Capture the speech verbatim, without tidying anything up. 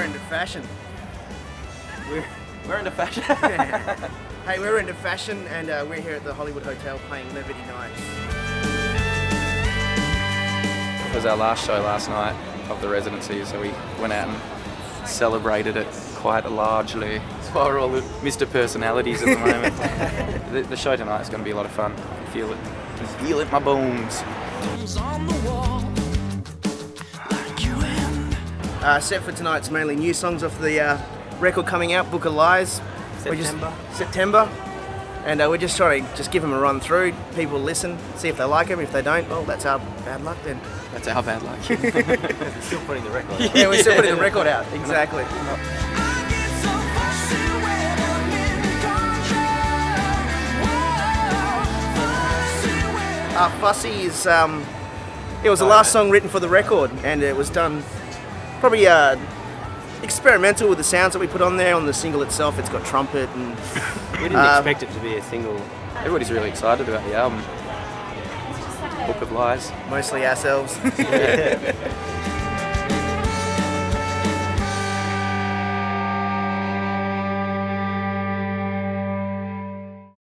we're into fashion. We're, we're into fashion. Hey, we're into fashion, and uh, we're here at the Hollywood Hotel playing Levity nights. It was our last show last night of the residency, so we went out and celebrated it quite largely. That's why we're all the Mister Personalities at the moment. the, the show tonight is going to be a lot of fun. I can feel it. I can feel it in my bones. Uh, set for tonight's mainly new songs off the uh, record coming out, Book of Lies. September. We're just, September. And uh, we're just trying to just give them a run through. People listen, see if they like them. If they don't, well, that's our bad luck then. That's our bad luck. We're still putting the record out. Yeah, we're still putting the record out, exactly. Uh, Fussy is, um, it was the last song written for the record, and it was done probably uh, experimental with the sounds that we put on there. On the single itself, it's got trumpet and... We didn't uh, expect it to be a single. Everybody's really excited about the album. Book of Lies. Mostly ourselves. Yeah.